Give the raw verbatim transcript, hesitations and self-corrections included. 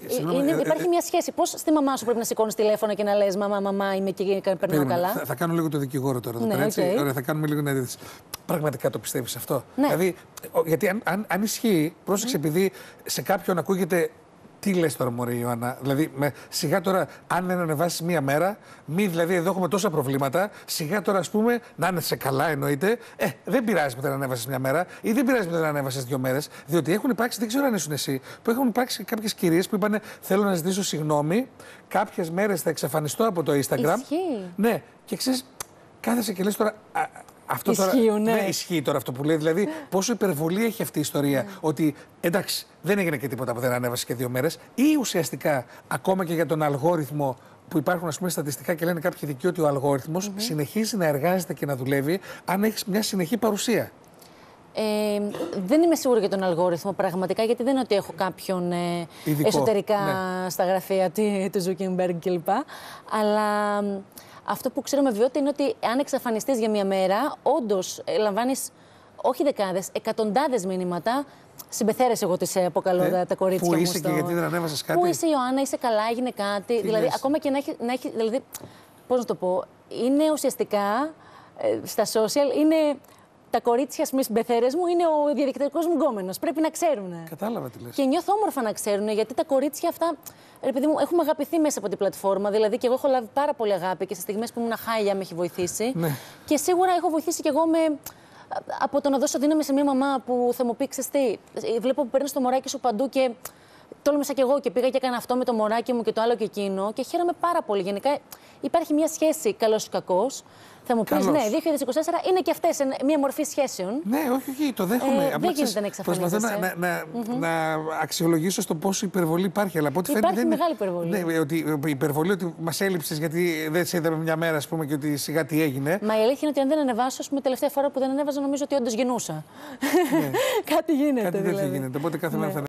Είναι, υπάρχει μια σχέση. Πώς στη μαμά σου πρέπει να σηκώνεις τηλέφωνο και να λες μαμά, μαμά, είμαι εκεί και περνάω καλά. Θα, θα κάνω λίγο το δικηγόρο τώρα. Ναι, τώρα έτσι. Okay. Ωραία, θα κάνουμε λίγο να δεις. Πραγματικά το πιστεύεις αυτό? Ναι. Δηλαδή, γιατί αν, αν, αν ισχύει, πρόσεξε, mm. επειδή σε κάποιον ακούγεται. Τι λες τώρα, μωρέ Ιωάννα, δηλαδή με, σιγά τώρα, αν δεν ανεβάσεις μία μέρα, μη δηλαδή εδώ έχουμε τόσα προβλήματα, σιγά τώρα ας πούμε να είναι σε καλά εννοείται, ε, δεν πειράζει που δεν ανέβασες μία μέρα ή δεν πειράζει που δεν ανέβασες δύο μέρες, διότι έχουν υπάρξει, δεν ξέρω αν ήσουν εσύ, που έχουν υπάρξει κάποιες κυρίες που είπαν θέλω να ζητήσω συγγνώμη, κάποιες μέρες θα εξαφανιστώ από το Instagram. Ισχύει. Ναι, και ξέρεις, κάθεσαι και λες τώρα. Α, Αυτό Ισχύει, τώρα, ναι. ναι, ισχύει τώρα αυτό που λέει. Δηλαδή, πόσο υπερβολή έχει αυτή η ιστορία. Ναι. Ότι εντάξει, δεν έγινε και τίποτα που δεν ανέβασε και δύο μέρες. Ή ουσιαστικά, ακόμα και για τον αλγόριθμο, που υπάρχουν ας πούμε στατιστικά και λένε κάποιοι ειδικοί ότι ο αλγόριθμος mm-hmm. συνεχίζει να εργάζεται και να δουλεύει αν έχεις μια συνεχή παρουσία. Ε, δεν είμαι σίγουρη για τον αλγόριθμο πραγματικά, γιατί δεν είναι ότι έχω κάποιον ε, εσωτερικά ναι. στα γραφεία του Ζούκερμπεργκ κλπ. Αλλά αυτό που ξέρω με βεβαιότητα είναι ότι αν εξαφανιστείς για μία μέρα, όντως λαμβάνεις όχι δεκάδες, εκατοντάδες μηνύματα. Συμπεθέρες, εγώ τις αποκαλώ ε, τα κορίτσια μου. Πού είσαι στο... και γιατί δεν ανέβασες κάτι. Πού είσαι, Ιωάννα, είσαι καλά, έγινε κάτι. Τι δηλαδή, λες? ακόμα και να έχει, να έχει. Δηλαδή, πώς να το πω, είναι ουσιαστικά ε, στα social, είναι. Τα κορίτσια, με συμπεθέρες μου, είναι ο διαδικτυακός μου γκόμενος. Πρέπει να ξέρουν. Κατάλαβα τι λες. Και νιώθω όμορφα να ξέρουν, γιατί τα κορίτσια αυτά, ρε παιδί μου, έχουμε αγαπηθεί μέσα από την πλατφόρμα. Δηλαδή, και εγώ έχω λάβει πάρα πολύ αγάπη και σε στιγμές που ήμουν χάλια με έχει βοηθήσει. Ναι. Και σίγουρα έχω βοηθήσει κι εγώ με. Από το να δώσω δύναμη σε μια μαμά που θα μου πει: Ξέρεις τι, βλέπω που παίρνεις το μωράκι σου παντού και τόλμησα κι εγώ και πήγα και έκανα αυτό με το μωράκι μου και το άλλο και εκείνο. Και χαίρομαι πάρα πολύ. Γενικά υπάρχει μια σχέση καλός ή κακός. Θα μου πεις, ναι, δύο χιλιάδες είκοσι τέσσερα είναι και αυτές μια μορφή σχέσεων. Ναι, όχι, όχι, το δέχομαι. Ε, δεν γίνεται να εξαφανίζεσαι. Προσπαθώ να, να, mm-hmm. να αξιολογήσω στο πόσο υπερβολή υπάρχει. Αλλά από ό,τι υπάρχει φαίνεται, μεγάλη υπερβολή. Ναι, ότι η υπερβολή ότι μας έλειψες γιατί δεν σε είδαμε μια μέρα, ας πούμε, και ότι σιγά τι έγινε. Μα η αλήθεια είναι ότι αν δεν ανεβάσω, ας πούμε, τελευταία φορά που δεν ανέβαζα, νομίζω ότι όντως γεννούσα. Ναι. Κάτι γίνεται. Κάτι τέτοιο δηλαδή. γίνεται. Οπότε κάθε μέρα θα